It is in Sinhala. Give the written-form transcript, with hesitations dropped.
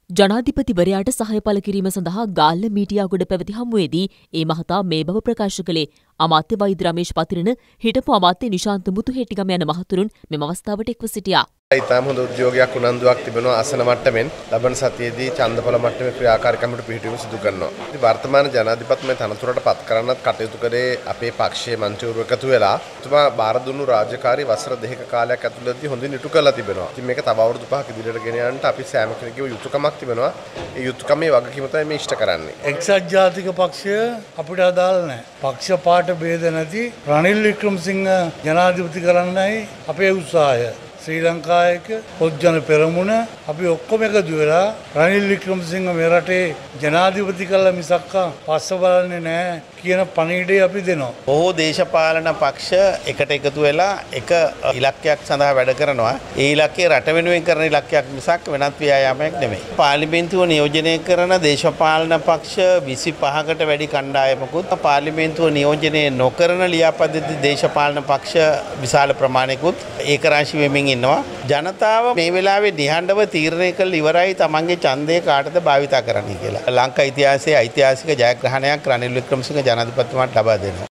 ජනාධිපතිවරයාට සහය පළ කිරීම සඳහා ගාල්ල මීඩියාගොඩ පැවති හමුවේදී ඒ මහතා මේ බව ප්‍රකාශ කළේ. අමාත්‍ය වෛද්‍ය රමේෂ් පතිරණ හිටපු අමාත්‍ය නිශාන්ත මුතුහෙට්ටිගම යන මහතුරුන් මෙම අවස්ථාවට එක්ව සිටියා. ඉතාම හොඳ උද්‍යෝගයක් උනන්දුවක් තිබෙනවා අසන මට්ටමින් ලබන සතියේදී ඡන්දඵල මට්ටමේ ක්‍රියාකාරීකමට පිහිටුවීම සිදු කරනවා. ඉතින් වර්තමාන ජනාධිපතිතුමා තනතුරට පත් කරන්නත් කටයුතු කරේ අපේ පක්ෂයේ මන්ත්‍රීවරු එකතු වෙලා. එතුමා බාර දුන්නු රාජකාරී වසර දෙකක කාලයක් ඇතුළතදී හොඳින් ඉටු කරලා තිබෙනවා. ඉතින් මේක තව අවුරුදු 5ක ඉදිරියට ගෙන යන්නට අපි සෑම කෙනෙකුගේ යුතුයකමක් තිබෙනවා. ඒ යුතුයකමේ වගකීම තමයි මේ ඉෂ්ට කරන්නේ. එක්සත් ජාතික පක්ෂය අපිට අදාළ නැහැ. පක්ෂ පාට ભેද නැති රනිල් වික්‍රමසිංහ ජනාධිපති කරන්නයි අපේ උත්සාහය. ශ්‍රී ලංකායක පොත්ජන පෙරමුණ අපි ඔක්කොම එකතු වෙලා රනිල් වික්‍රමසිංහ මේ රටේ ජනාධිපති කළා මිසක් පස්ස බලන්නේ නැහැ කියන පණිවිඩය අපි දෙනවා. බොහෝ දේශපාලන පක්ෂ එකට එකතු වෙලා එක ඉලක්කයක් සඳහා වැඩ කරනවා. ඒ ඉලක්කය රට වෙනුවෙන් කරන ඉලක්කයක් මිසක් වෙනත් ව්‍යායාමයක් නෙමෙයි. පාර්ලිමේන්තුව නියෝජනය කරන දේශපාලන පක්ෂ 25කට වැඩි කණ්ඩායමකුත් පාර්ලිමේන්තුව නියෝජනය නොකරන ලියාපදිංචි දේශපාලන පක්ෂ විශාල ප්‍රමාණයකුත් ඒකරාශී වෙමින් ඉන්නවා. ජනතාව මේ වෙලාවේ නිහඬව තීරණය කළ ඉවරයි තමන්ගේ ඡන්දය කාටද භාවිතා කරන්න කියලා. ලංකා ඉතිහාසයේ ඓතිහාසික ජයග්‍රහණයක් රනිල් වික්‍රමසිංහ ජනාධිපතිතුමාට ලබා දෙනවා.